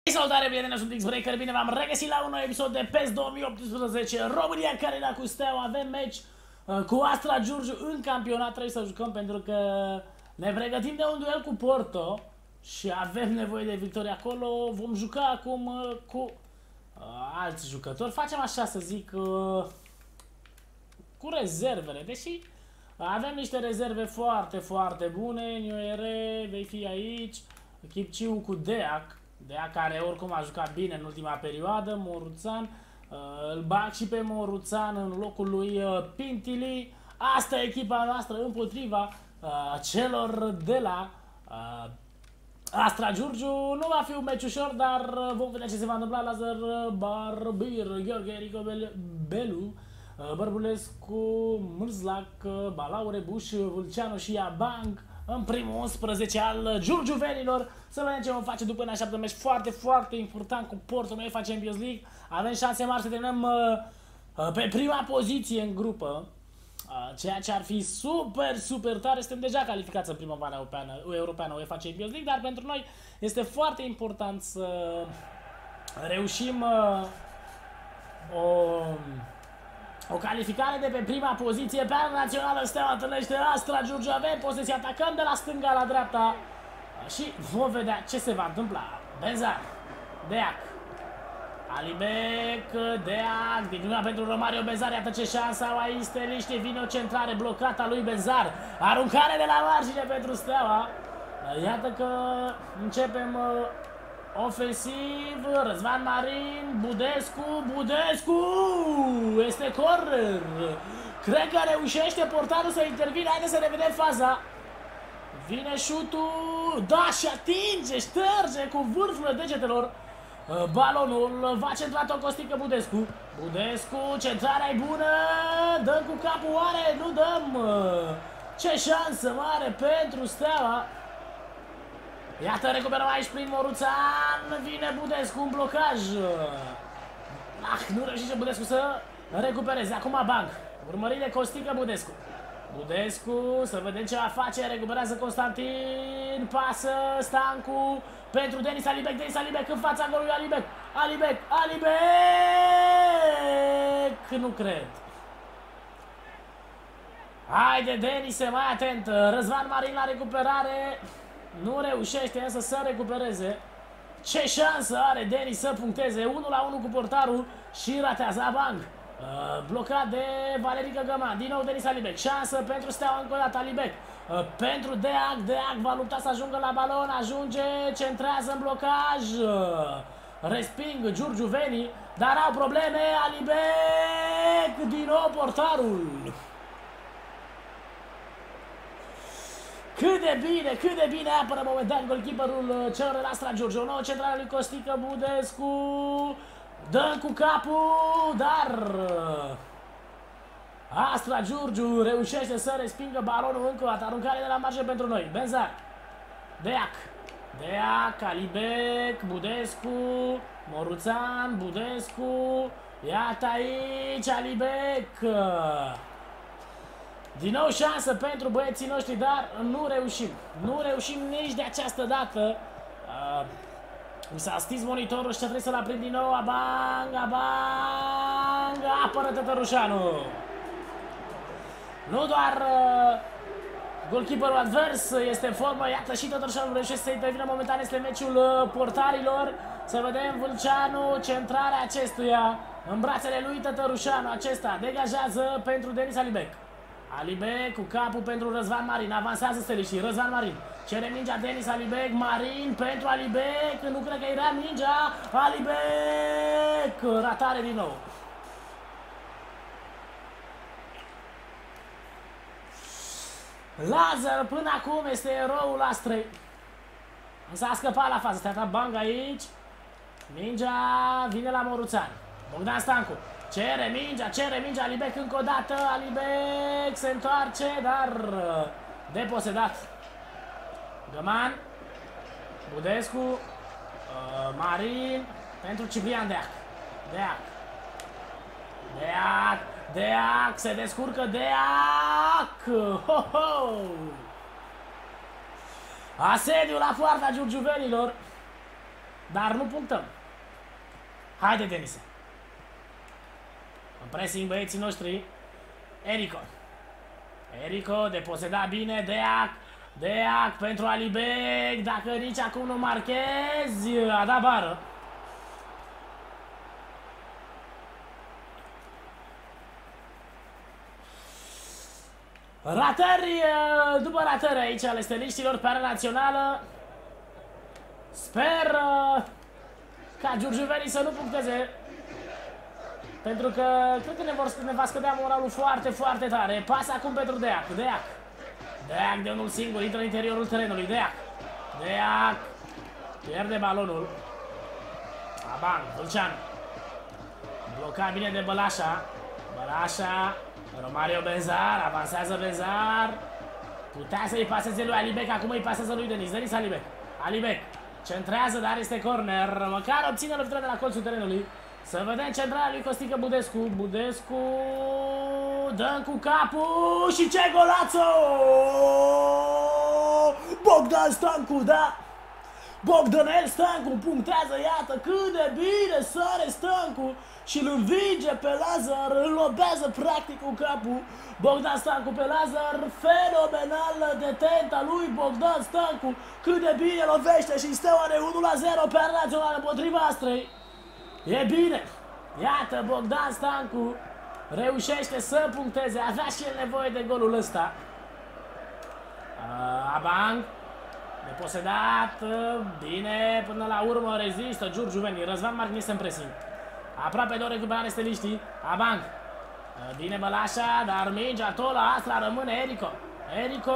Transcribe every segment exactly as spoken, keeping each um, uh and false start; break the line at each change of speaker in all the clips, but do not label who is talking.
Salutare, prieteni, sunt X-Breaker, bine v-am regăsit la un nou episod de PES două mii optsprezece România care era cu Steaua. Avem meci uh, cu Astra Giurgiu în campionat, trebuie să jucăm pentru că ne pregătim de un duel cu Porto și avem nevoie de victorie acolo. Vom juca acum uh, cu uh, alți jucători, facem așa să zic, uh, cu rezervele, deși avem niște rezerve foarte, foarte bune. Nioere, vei fi aici, Chipciu cu Deac. Deac care oricum a jucat bine în ultima perioadă, Moruțan, uh, îl bag și pe Moruțan în locul lui uh, Pintili. Asta e echipa noastră împotriva uh, celor de la uh, Astra Giurgiu. Nu va fi un meci ușor, dar uh, vom vedea ce se va întâmpla. Lazar Barbir, Gheorghe, Rico Belu, uh, Bărbulescu, Mârzlac, uh, Balau, Rebuș, Vulceanu și Abang în primul unsprezece al giurgiuvenilor. Să vedem ce vom face după. Ne așteaptă un meci foarte, foarte important cu Porto, noi facem Champions League. Avem șanse mari să terminăm uh, pe prima poziție în grupă, uh, ceea ce ar fi super, super tare. Suntem deja calificați în primăvara europeană, europeană UEFA Champions League, dar pentru noi este foarte important să reușim uh, o... O calificare de pe prima poziție pe arena națională. Steaua întâlnește Astra Giurgiu. Avem posesia, atacăm de la stânga la dreapta și vom vedea ce se va întâmpla. Benzar, Deac, Alibec, Deac, din pentru Romario Benzar. Iată ce șansă au aici steliștii. Vine o centrare blocată a lui Benzar. Aruncare de la margine pentru Steaua. Iată că începem ofensiv. Răzvan Marin, Budescu, Budescu, este corner. Cred că reușește portarul să intervine. Haideți să revedem faza. Vine șutul, da, și atinge, șterge cu vârful degetelor balonul. Va centra-o Costică Budescu. Budescu, centrarea e bună. Dăm cu capul, oare? Nu dăm. Ce șansă mare pentru Steaua. Iată, recuperăm aici prin Moruțan. Vine Budescu, un blocaj. Ah, nu reușește Budescu să recupereze. Acum Abang, urmărit de Costică Budescu. Budescu, să vedem ce va face. Recuperează Constantin. Pasă Stancu pentru Denis Alibec. Denis Alibec în fața golului Alibec. Alibec, Alibec. Nu cred. Haide, Denis, mai atent. Răzvan Marin la recuperare. Nu reușește însă să recupereze. Ce șansă are Denis să puncteze. unu la unu cu portarul și ratează Abang. Uh, blocat de Valerica Găman. Din nou Denis Alibec. Șansă pentru Steaua încă o dată. Alibec. Uh, pentru Deac. Deac va lupta să ajungă la balon. Ajunge. Centrează în blocaj. Uh, resping giurgiuvenii. Dar au probleme. Alibec. Din nou portarul. Cât de bine, cât de bine apără momentan golkeeperul celor de la Astra Giurgiu. O nouă centrală lui Costică Budescu. Dă cu capul, dar Astra Giurgiu reușește să respingă balonul încă o dată. Aruncare de la marge pentru noi. Benzar, Deac, Deac, Alibec, Budescu, Moruțan, Budescu. Iată aici Alibec. Din nou șansă pentru băieții noștri, dar nu reușim. Nu reușim nici de această dată. Uh, mi s-a stins monitorul și trebuie să-l aprind din nou. Abang, Abang. Apără Tătărușanu. Nu doar uh, goalkeeperul advers este în formă. Iată și Tătărușanu reușește să intervină momentan. Este meciul uh, portarilor. Să vedem Vulceanu, centrarea acestuia în brațele lui Tătărușanu. Acesta degajează pentru Denis Alibec. Alibec cu capul pentru Răzvan Marin. Avansează steliștii. Răzvan Marin cere mingea. Denis Alibec. Marin pentru Alibec. Nu cred că era mingea. Alibec. Ratare din nou. Lazar până acum este eroul Astrei. Însă a scăpat la fază. Stea Bang aici. Mingea vine la Moruțan. Bogdan Stancu cere mingea, cere mingea, Alibec încă o dată, Alibec se întoarce, dar deposedat. Găman, Budescu, uh, Marin, pentru Ciprian Deac. Deac, Deac, Deac, se descurcă Deac! Ho, ho! Asediu la poarta giurgiuvenilor. dar nu punctăm. Haide, Denise. În pressing băieții noștri. Erico. Erico, deposeda bine, Deac. Deac pentru Alibek. Dacă nici acum nu marchezi, a dat bară. Ratări, după ratări aici ale steliștilor pe arena națională. Sper ca giurgiuvenii să nu puncteze, pentru că cred că ne, vor, ne va scădea moralul foarte, foarte tare. Pas acum pentru Deac. Deac. Deac de unul singur, intră în interiorul terenului. Deac. Deac. Pierde balonul. Aban, Vâlceanu. Blocat bine de Bălașa. Bălașa. Romario Benzar, avansează Benzar. Putea să-i paseze lui Alibek, acum îi pasează lui Denis. Denis Alibek. Alibek. Centrează, dar este corner. Măcar obține lovitura de la colțul terenului. Să vedem centrarea lui Costică Budescu. Budescu dă cu capul și ce golațo! Bogdan Stancu, da! Bogdanel Stancu punctează, iată cât de bine sare Stancu și îl învinge pe Lazar, îl lobează practic cu capul. Bogdan Stancu pe Lazar, fenomenal detenta lui Bogdan Stancu, cât de bine lovește și Steaua are unu la zero pe arena națională împotriva Astrei. E bine, iată Bogdan Stancu reușește să puncteze, avea și el nevoie de golul ăsta. Uh, Abang. Deposedat, bine, până la urmă rezistă giurgiuvenii. Răzvan Martinez în pressing. Aproape de o recuperare steliștii. Abang. Bine Bălașa, dar mingea tot la Astra rămâne Erico. Erico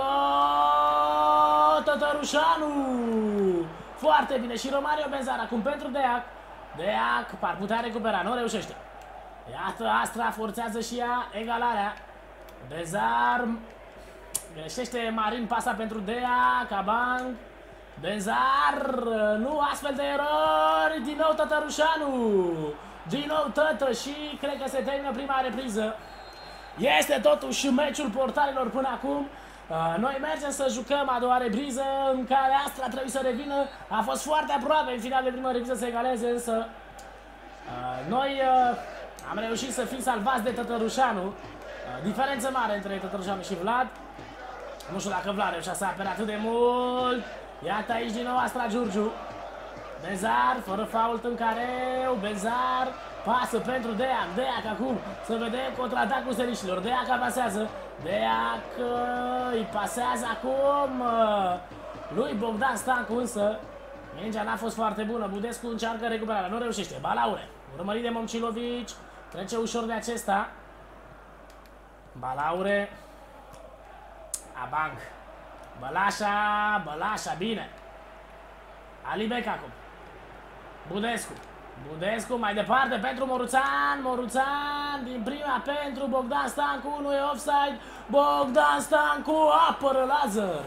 Tătărușanu. Foarte bine și Romario Benzar acum pentru Deac. Deac par putea recupera, nu reușește. Iată Astra forțează și ea egalarea. Benzar greșește Marin, pasa pentru Deac. Abang. Benzar. Nu astfel de erori. Din nou Tătărușanu. Din nou Tătă și cred că se termină prima repriză. Este totuși meciul portarilor până acum. Noi mergem să jucăm a doua repriză în care Astra trebuie să revină. A fost foarte aproape în final de prima repriză să egaleze, însă noi am reușit să fim salvați de Tătărușanu. Diferență mare între Tătărușanu și Vlad. Nu știu dacă Vlad reușea să apere atât de mult. Iată aici din nou Astra Giurgiu. Benzar, fără fault în careu. Benzar, pasă pentru Deac. Deac acum, să vedem contraatacul steliștilor. Deac avansează. Deac îi pasează acum lui Bogdan Stancu, însă mingea n-a fost foarte bună. Budescu încearcă recuperarea, nu reușește. Balaure, urmărit de Momcilovici. Trece ușor de acesta. Balaure. Abang. Bălașa, Bălașa, bine. Alibek acum. Budescu. Budescu mai departe pentru Moruțan. Moruțan din prima pentru Bogdan Stancu. Nu e offside. Bogdan Stancu apără Lazar.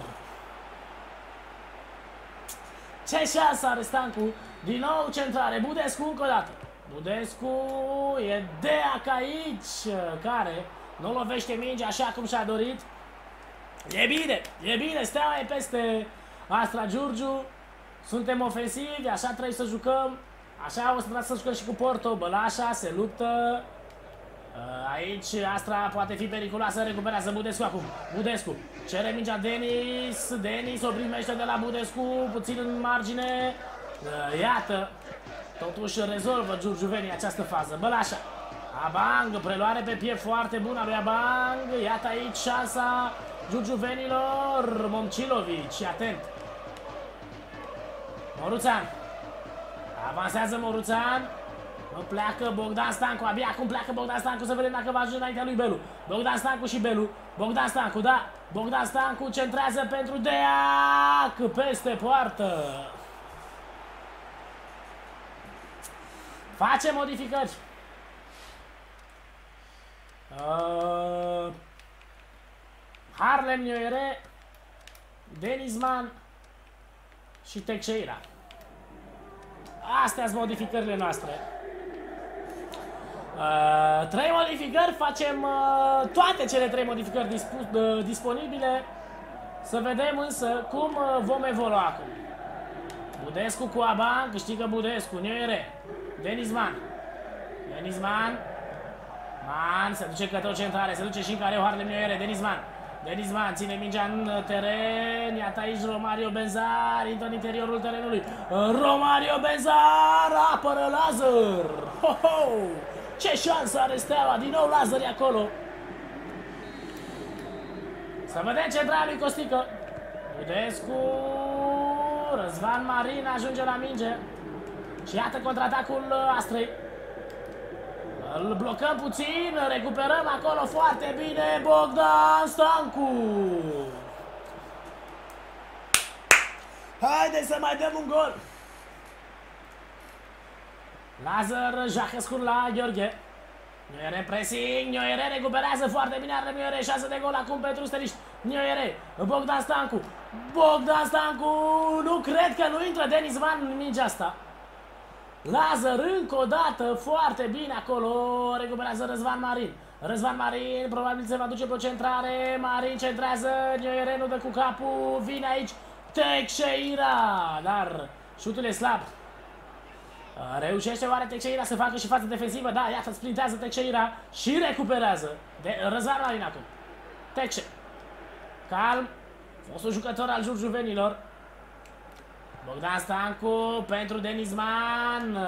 Ce șansă are Stancu. Din nou centrare. Budescu încă o dată. Budescu e Deac aici, care nu lovește mingea așa cum și-a dorit. E bine, e bine, Steaua e peste Astra Giurgiu. Suntem ofensivi, așa trebuie să jucăm. Așa o să trebuie să jucăm și cu Porto. Bălașa se luptă. Aici Astra poate fi periculoasă, recuperează Budescu acum. Budescu cere mingea Denis. Denis o primește de la Budescu, puțin în margine. Iată, totuși rezolvă giurgiuvenii această fază. Bălașa. Abang, preluare pe piept foarte bună lui Abang. Iată aici șansa giurgiuvenilor. Momcilovici, atent. Moruțan. Avansează Moruțan. Nu pleacă Bogdan Stancu. Abia acum pleacă Bogdan Stancu. Să vedem dacă va ajunge înaintea lui Belu. Bogdan Stancu și Belu. Bogdan Stancu, da. Bogdan Stancu centrează pentru Deac. Peste poartă. Face modificări. Uh, Harlem Nioere, Denizman și Teixeira. Astea sunt modificările noastre. Uh, trei modificări, facem uh, toate cele trei modificări uh, disponibile. Să vedem însă cum uh, vom evolua acum. Budescu cu Aban, câștigă Budescu, Nioere. Denizman. Denizman. Man, se duce către o centrare, se duce și în care Harlem Nioere, Denizman. Denizman ține mingea în teren, iată aici Romario Benzar, intră în interiorul terenului. Romario Benzar, apără Lazar. Ho, ho! Ce șansă are Steaua, din nou Lazar e acolo. Să vedem centrala lui Costică. Budescu, Răzvan Marin ajunge la minge. Și iată contraatacul Astrei. Îl blocăm puțin, recuperăm acolo foarte bine Bogdan Stancu. Haideți să mai dăm un gol. Lazar Jahescu la Gheorghe. Nioere pressing, Nioere recuperează foarte bine, are Nioere, șansă de gol acum pentru steliști. Nioere, Bogdan Stancu. Bogdan Stancu, nu cred că nu intră Denizman în mingea asta. Lazar încă o dată, foarte bine acolo, recuperează Răzvan Marin. Răzvan Marin probabil se va duce pe o centrare, Marin centrează, Nioere nu dă cu capul, vine aici Teixeira, dar șutul e slab. Reușește oare Teixeira să facă și față defensivă? Da, iată, sprintează Teixeira și recuperează. De Răzvan Marin acum. Texe. Calm. Fostul jucător al jurjuvenilor. Bogdan Stancu pentru Denizman.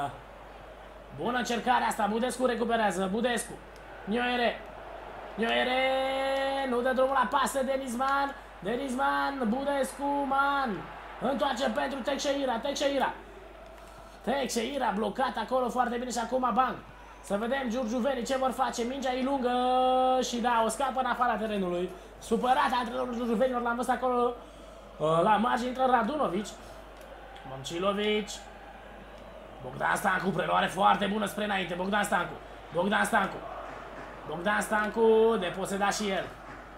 Bună încercare asta. Budescu recuperează. Budescu. Nioere. Nioere. Nu dă drumul la pasă Denizman. Denizman. Budescu. Man. Întoarce pentru Teixeira. Teixeira. Teixeira blocat acolo foarte bine și acum Bang. Să vedem giurgiuvenii ce vor face. Mingea e lungă și da, o scapă în afara terenului. Supărat antrenorul giurgiuvenilor, l-am văzut acolo la margine, intră Radunovic. Momcilovic. Bogdan Stancu, preluare foarte bună spre înainte. Bogdan Stancu. Bogdan Stancu. Bogdan Stancu, deposedat și el.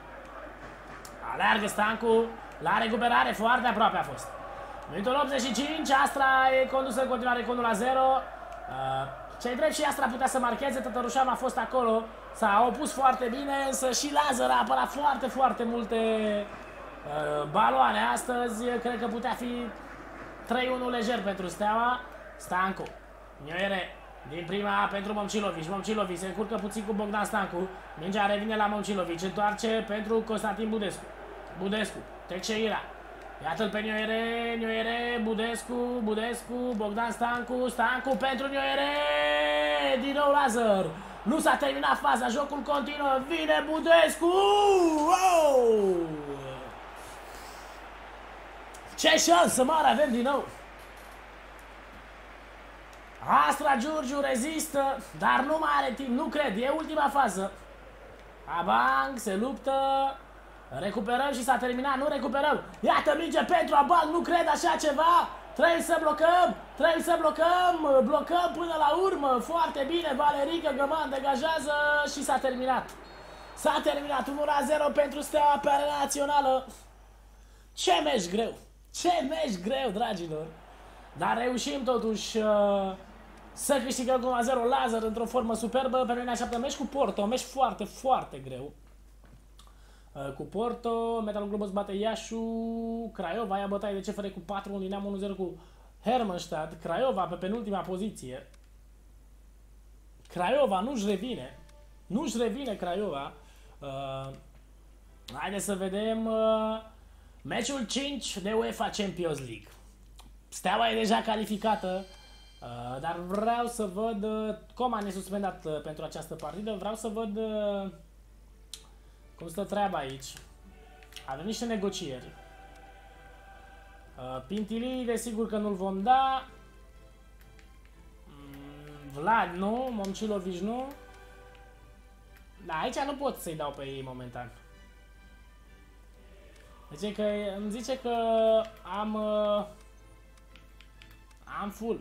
Aleargă Stancu. La recuperare foarte aproape a fost. Minutul optzeci și cinci, Astra e condusă în continuare cu unu la zero. Uh, Cei drept și Astra putea să marcheze, Tătărușan a fost acolo, s-a opus foarte bine, însă și Lazar a apărat foarte, foarte multe uh, baloane astăzi. Cred că putea fi trei unu lejer pentru Steaua. Stancu, Nioere, din prima pentru Momcilovic. Momcilovic se încurcă puțin cu Bogdan Stancu. Mingea revine la Momcilovic, întoarce pentru Constantin Budescu. Budescu, Teixeira. Iată-l pe Nioere, Nioere, Budescu, Budescu, Bogdan Stancu, Stancu pentru Nioere, din nou Lazar. Nu s-a terminat faza, jocul continuă, vine Budescu! Wow! Ce șansă mare avem din nou! Astra Giurgiu rezistă, dar nu mai are timp, nu cred, e ultima fază. Abang se luptă. Recuperăm și s-a terminat, nu recuperăm. Iată minge pentru Abang, nu cred așa ceva. Trebuie să blocăm, trebuie să blocăm, blocăm până la urmă. Foarte bine, Valerică Găman degajează și s-a terminat. S-a terminat unu la zero pentru Steaua pe arena națională. Ce meci greu, ce meci greu, dragilor. Dar reușim totuși uh, să câștigăm cu unu la zero. Lazar într-o formă superbă, pe noi ne așteaptă meci cu Porto, un meci foarte, foarte greu. Cu Porto, Metalul Globos bate Iașu, Craiova ia bătaie de C F R cu patru unu, Dinamo unu zero cu Hermannstadt, Craiova pe penultima poziție. Craiova nu-și revine, nu-și revine Craiova. Uh, haideți să vedem uh, meciul cinci de UEFA Champions League. Steaua e deja calificată, uh, dar vreau să văd, uh, Coman e suspendat uh, pentru această partidă, vreau să văd uh, cum stă treaba aici. Avem niște negocieri. Uh, Pintilii, desigur că nu-l vom da. Mm, Vlad nu, Momcilovic nu. Da, aici nu pot să-i dau pe ei momentan. Zice că, îmi zice că am uh, am full.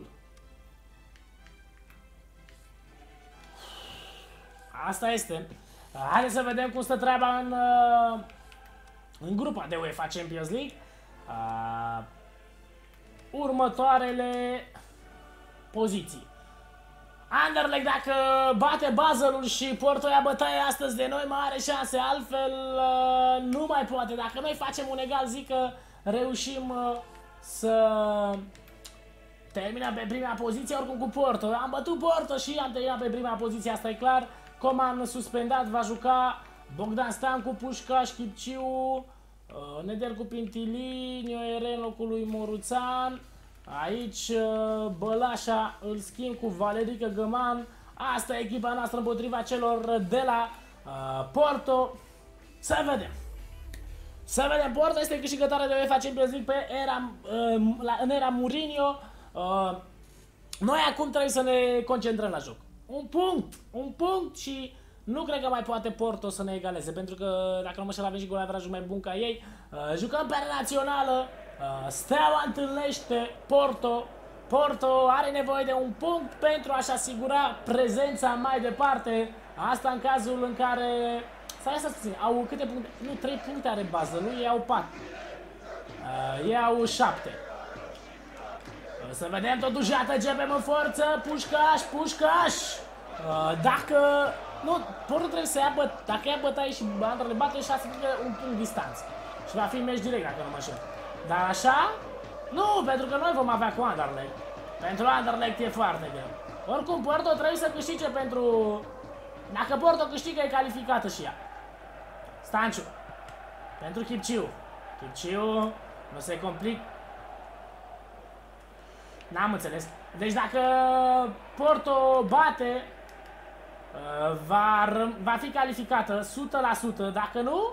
Asta este. Haideți să vedem cum stă treaba în, în grupa de UEFA Champions League. Uh, următoarele poziții. Anderlecht, dacă bate Baselul și Porto ia bătaie astăzi de noi, mai are șanse, altfel uh, nu mai poate. Dacă noi facem un egal, zic că reușim uh, să termină pe prima poziție, oricum cu Porto. Am bătut Porto și am terminat pe prima poziție, asta e clar. Coman suspendat, va juca Bogdan Stancu, Pușcaș, Chipciu, Nedelcu, Pintili, Nioere în locul lui Moruțan. Aici Bălașa îl schimb cu Valerica Găman. Asta e echipa noastră împotriva celor de la uh, Porto. Să vedem. Să vedem, Porto este câștigătoare de UEFA Champions League pe era, uh, la, în era Mourinho. Uh, noi acum trebuie să ne concentrăm la joc. Un punct, un punct și nu cred că mai poate Porto să ne egaleze, pentru că dacă nu mă știu, avem și gol mai bun ca ei. Uh, jucăm pe națională, uh, Steaua întâlnește Porto. Porto are nevoie de un punct pentru a-și asigura prezența mai departe. Asta în cazul în care... Stai să spun, au câte puncte? Nu, trei puncte are bază, nu? Ei au patru. Uh, ei au șapte. Uh, să vedem totuși, iată, începem în forță. Pușcaș, Pușcaș. Uh, dacă... Nu, Porto trebuie să ia băt... Dacă ia bătaie și Anderlecht bate, șase puncte, un punct distanță. Și va fi meci direct, dacă nu mă știu. Dar așa... Nu, pentru că noi vom avea cu Anderlecht. Pentru Anderlecht e foarte greu. Oricum, Porto trebuie să câștige pentru... Dacă Porto câștigă, e calificată și ea. Stanciu. Pentru Chipciu. Chipciu. Nu se complic. N-am înțeles. Deci dacă Porto bate, va, va fi calificată o sută la sută. Dacă nu,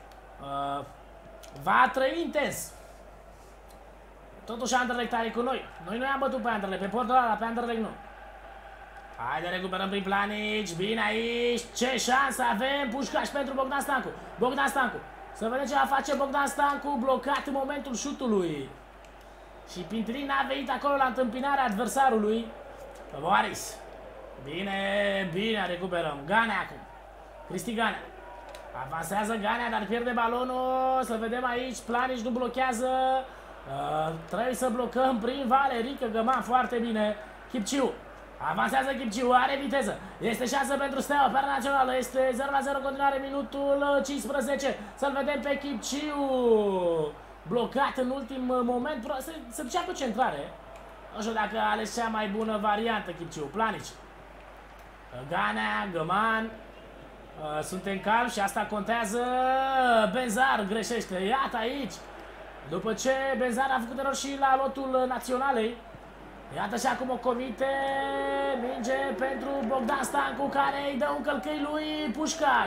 va trăi intens. Totuși Anderlecht are cu noi. Noi nu i-am bătut pe Anderlecht, pe Porto ăla, pe Anderlecht nu. Haide, recuperăm prin Planici. Bine aici. Ce șansă avem. Pușcaș pentru Bogdan Stancu. Bogdan Stancu. Să vedem ce va face Bogdan Stancu. Blocat în momentul șutului. Și Pintilin a venit acolo la întâmpinarea adversarului. Boris. Bine, bine, recuperăm. Ganea acum. Cristi Ganea. Avansează Ganea, dar pierde balonul. Să vedem aici. Planici nu blochează. Uh, trebuie să blocăm prin Valerica Găman. Foarte bine. Chipciu. Avansează Chipciu, are viteză. Este șansă pentru Steaua, pe națională. Este zero la zero în continuare, minutul cincisprezece. Să-l vedem pe Chipciu. Blocat în ultim moment. Se, se ducea pe centrare. Nu știu dacă a ales cea mai bună variantă Chipciu. Planici. Ganea, Găman. Suntem calmi și asta contează. Benzar greșește. Iată aici. După ce Benzar a făcut erori și la lotul naționalei. Iată și acum o comite. Minge pentru Bogdan Stancu, care îi dă un călcâi lui Pușcaș.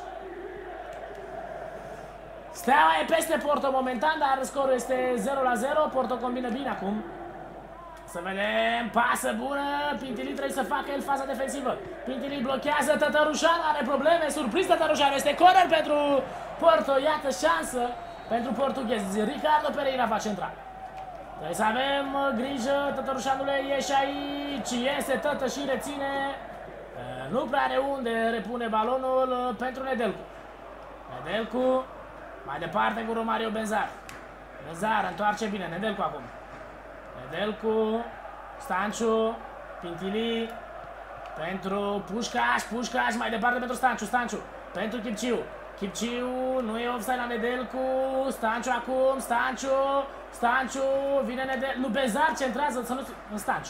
Steaua e peste Porto momentan, dar scorul este zero la zero. Porto combină bine acum. Să vedem, pasă bună. Pintili trebuie să facă el faza defensivă. Pintili blochează, Tătărușanu are probleme. Surprins Tătărușanu, este corner pentru Porto. Iată șansă pentru portughezi. Ricardo Pereira va centra. Trebuie să avem grijă, Tătărușanule ieși aici, iese Tătă și reține. Nu prea are unde repune balonul pentru Nedelcu. Nedelcu, mai departe cu Romario Benzar. Benzar întoarce bine, Nedelcu acum. Nedelcu, Stanciu, Pintili, pentru Pușcaș, Pușcaș, mai departe pentru Stanciu, Stanciu, pentru Chipciu. Chipciu, nu e offside la Nedelcu, Stanciu acum, Stanciu, Stanciu, vine Nedelcu, nu, Benzar centrează, să nu, în Stanciu.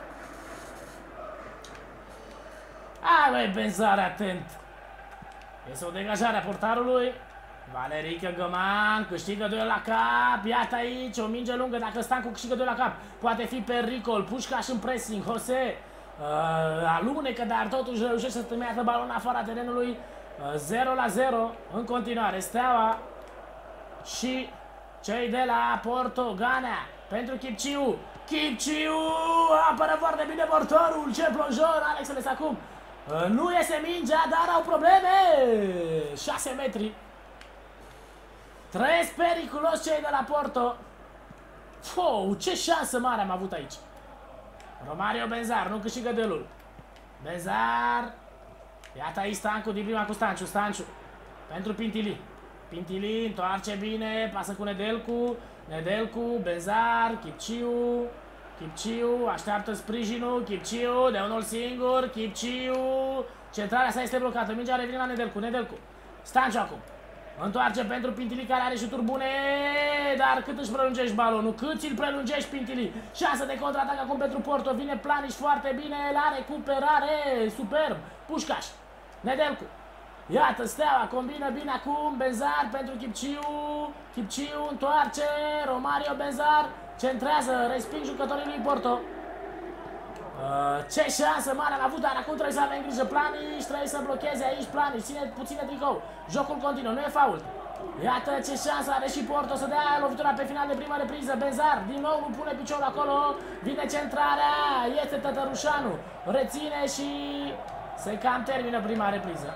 Hai, băi, Benzar, atent. Este o degajare a portarului. Valerica Găman câștigă doi la cap, iată aici, o minge lungă, dacă Stancu câștigă doi la cap, poate fi pericol, Pușcaș în pressing, Jose uh, alunecă, dar totuși reușește să tămeată balonul afara terenului. zero la zero în continuare. Steaua și cei de la Porto. Ganea pentru Chipciu. Chipciu apără foarte bine portorul. Ce plonjor, Alexeles acum. Nu iese mingea, dar au probleme. șase metri. Trăiesc periculos cei de la Porto. Fou, ce șansă mare am avut aici. Romario Benzar nu câștigă delul. Benzar. Iată aici Stancu din prima cu Stanciu, Stanciu pentru Pintili. Pintili întoarce bine, pasă cu Nedelcu. Nedelcu, Benzar, Chipciu. Chipciu, așteaptă sprijinul. Chipciu, de unul singur. Chipciu, centrarea sa este blocată. Mingea revine la Nedelcu, Nedelcu. Stanciu acum. Întoarce pentru Pintili, care are șuturi bune, dar cât își prelungești balonul? Cât îl prelungești, Pintili? Șansă de contraatac acum pentru Porto, vine Planiș foarte bine, la recuperare, superb, Pușcaș, Nedelcu. Iată, Steaua combină bine acum, Benzar pentru Chipciu, Chipciu întoarce, Romario Benzar, centrează, resping jucătorii lui Porto. Uh, ce șansă mare am avut, dar acum trebuie să avem grijă. Planiș trebuie să blocheze aici, Planiș, ține puțin de tricou. Jocul continuă, nu e fault. Iată ce șansă are și Porto să dea lovitura pe final de prima repriză. Benzar, din nou nu pune piciorul acolo, vine centrarea, este Tătărușanu, reține și se cam termină prima repriză.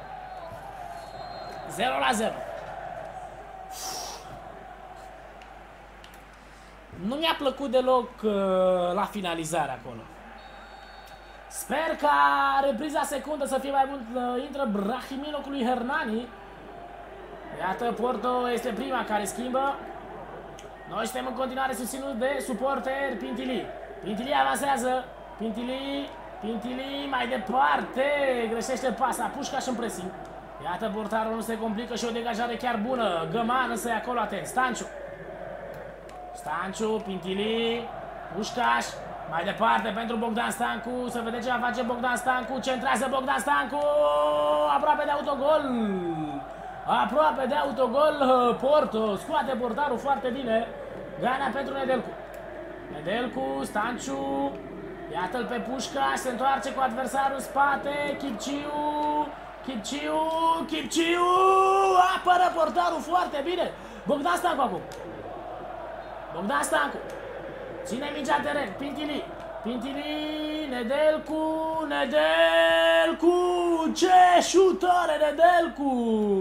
zero la zero. Nu mi-a plăcut deloc uh, la finalizare acolo. Sper ca repriza secundă să fie mai mult. Uh, intră Brahimino cu lui Hernani. Iată, Porto este prima care schimbă. Noi suntem în continuare susținuți de suporteri. Pintili, Pintili avansează. Pintili, Pintili mai departe. Greșește pasa, Pușcaș în pressing. Iată, portarul nu se complică și o degajare chiar bună. Găman însă e acolo atent. Stanciu, Stanciu, Pintili, Pușcaș, mai departe pentru Bogdan Stancu, să vedem ce va face Bogdan Stancu, centrează Bogdan Stancu, aproape de autogol, aproape de autogol, Porto, scoate portarul foarte bine, Ganea pentru Nedelcu, Nedelcu, Stanciu, iată-l pe Pușcaș, se întoarce cu adversarul în spate, Chipciu, Chipciu, Chipciu, apără portarul foarte bine, Bogdan Stancu acum. Bogdan Stancu ține mingea teren, Pintili, Pintili, Nedelcu, Nedelcu, ce șutare Nedelcu!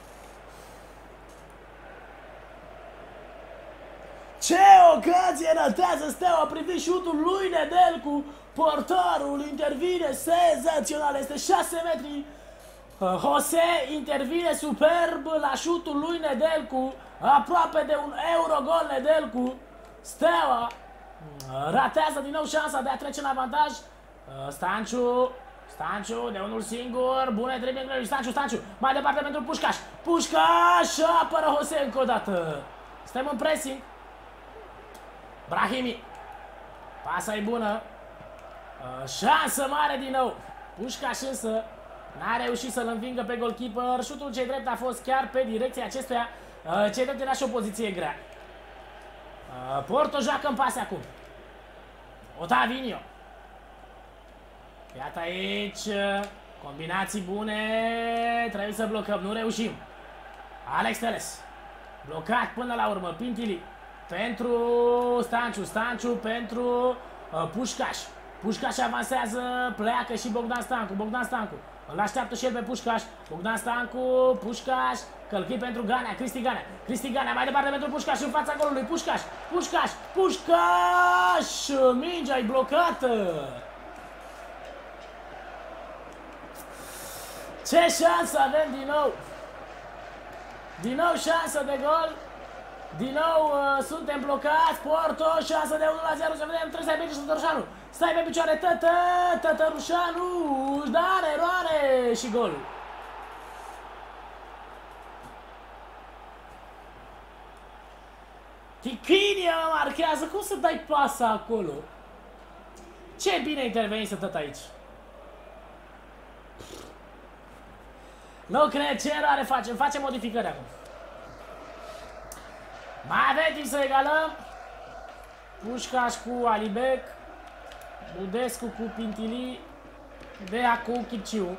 Ce ocazie înăltează Steaua privind șutul lui Nedelcu, portarul intervine senzațional, este șase metri. Jose intervine superb la șutul lui Nedelcu, aproape de un eurogol Nedelcu. Steaua ratează din nou șansa de a trece în avantaj. Stanciu, Stanciu de unul singur, bune dribbling lui Stanciu, Stanciu, mai departe pentru Pușcaș. Pușcaș apără Jose încă o dată. Suntem în pressing. Brahimi, pasa e bună. Șansă mare din nou. Pușcaș însă n-a reușit să-l învingă pe goalkeeper. Șutul cei drept a fost chiar pe direcția acestuia. Cei drept era și o poziție grea. Porto joacă în pase acum. Otavinio. Iată aici combinații bune. Trebuie să blocăm, nu reușim. Alex Teles, blocat până la urmă. Pintili pentru Stanciu, Stanciu pentru uh, Pușcaș. Pușcaș avansează, pleacă și Bogdan Stancu. Bogdan Stancu îl așteaptă și el pe Pușcaș. Bogdan Stancu, Pușcaș, călcâi pentru Ganea, Cristi Ganea. Cristi Ganea mai departe pentru Pușcaș în fața golului. Pușcaș, Pușcaș, Pușcaș, mingea-i blocată. Ce șansă avem din nou. Din nou șansă de gol. Din nou uh, suntem blocați. Porto, șansă de unu la zero. Să vedem, trebuie să ai bine și Tătărușanu. Stai pe picioare, Tătă, Tătărușanu, își dă eroare și gol. Chichinia marchează. Cum să dai pasa acolo? Ce bine interveni să Tătă aici. Nu cred, ce eroare facem. Facem modificări acum. Mai avem timp să egalăm. Pușcaș cu Alibec, Budescu cu Pintili, Dea cu Chipciu.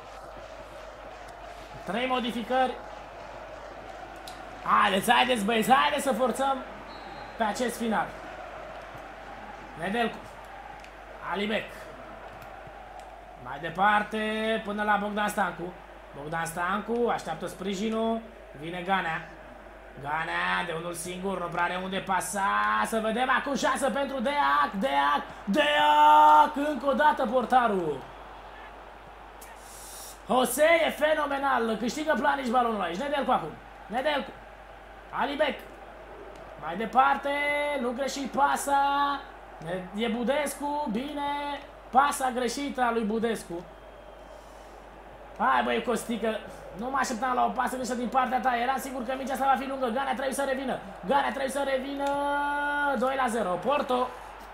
Trei modificări. Haideți, haideți băieți, haideți să forțăm pe acest final. Nedelcu, Alibec, mai departe până la Bogdan Stancu. Bogdan Stancu așteaptă sprijinul. Vine Ganea. Ganea de unul singur, nu prea are unde pasa. Să vedem acum șansă pentru Deac. Deac, Deac, încă o dată portarul. Jose e fenomenal. Câștigă Planiș balonul aici. Nedelcu acum. Nedelcu, Alibec, mai departe, nu greși pasa. E Budescu, bine. Pasa greșită a lui Budescu. Hai băi Costică, Nu mă așteptam la o pasă greșită din partea ta. Eram sigur că mingea asta va fi lungă. Ganea trebuie să revină. Ganea trebuie să revină. doi la zero. Porto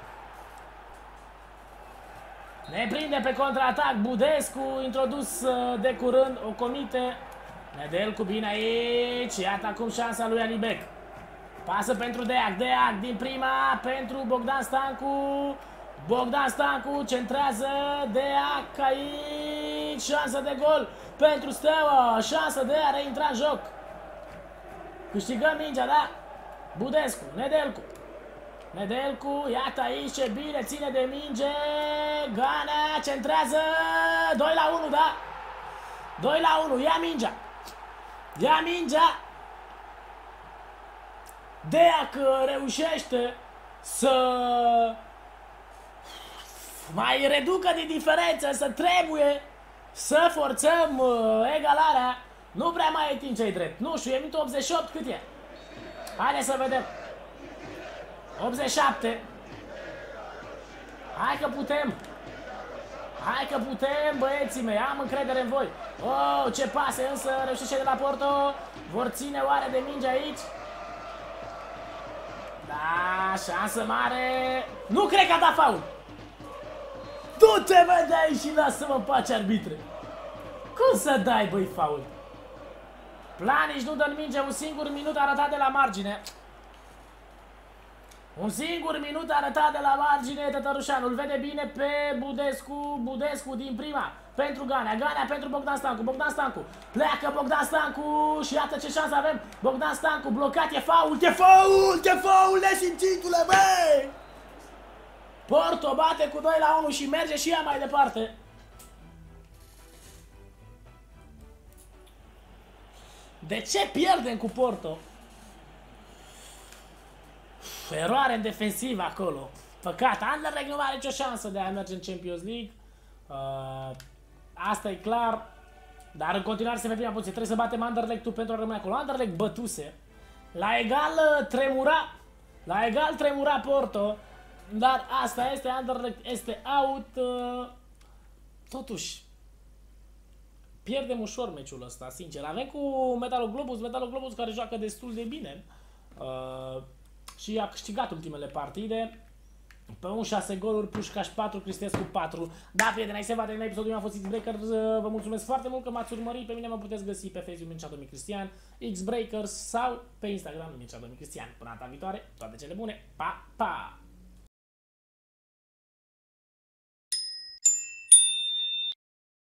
ne prinde pe contraatac. Budescu, introdus de curând. O comite. Nedelcu bine aici. Iată acum șansa lui Alibec. Pasă pentru Deac. Deac din prima pentru Bogdan Stancu. Bogdan Stancu centrează. Deac aici. Șansă de gol pentru Steaua. Șansă de a reintra în joc. Câștigăm mingea, da? Budescu. Nedelcu. Nedelcu. Iată aici ce bine ține de minge. Ganea centrează. doi la unu, da? doi la unu. Ia mingea. Ia mingea. Deac reușește să mai reducă din diferență, să trebuie să forțăm egalarea. Nu prea mai e timp ce-i drept. Nu știu, e minutul optzeci și opt, cât e? Haideți să vedem. optzeci și șapte. Hai că putem. Hai că putem, băieții mei, am încredere în voi. Oh, ce pase însă reușește de la Porto. Vor ține oare de minge aici? Da, șansă mare. Nu cred că a dat faul. Du-te, bă, de aici și lasă-mă în pace, arbitre. Cum să dai, băi, faul? Planici nu dă în minge, un singur minut arătat de la margine. Un singur minut arătat de la margine. Tătărușanu îl vede bine pe Budescu. Budescu din prima pentru Ganea. Ganea pentru Bogdan Stancu. Bogdan Stancu. Pleacă Bogdan Stancu. Și iată ce șansă avem. Bogdan Stancu blocat. E faul. E faul. E faul. Nesimțitule, băi. Porto bate cu doi la unu și merge și ea mai departe. De ce pierdem cu Porto? Eroare în defensivă acolo. Păcat, Anderlecht nu are nicio șansă de a merge în Champions League. uh, Asta e clar. Dar în continuare se pe prima poziție. Trebuie să batem Anderlecht-ul pentru a rămâne acolo. Anderlecht bătuse. La egal tremura. La egal tremura Porto. Dar asta este, Anderlecht este out. uh, Totuși pierdem ușor meciul ăsta, sincer. Avem cu Metaloglobus, Metaloglobus care joacă destul de bine. uh, Și a câștigat ultimele partide. Pe un șase goluri, Pușcaș patru, Cristescu patru. Da, prieteni, aici se va termina episodul meu. A fost X-Breakers. Vă mulțumesc foarte mult că m-ați urmărit. Pe mine mă puteți găsi pe Facebook Mircea Domi Cristian, X-Breakers sau pe Instagram Mircea Domi Cristian. Până data viitoare, toate cele bune. Pa, pa!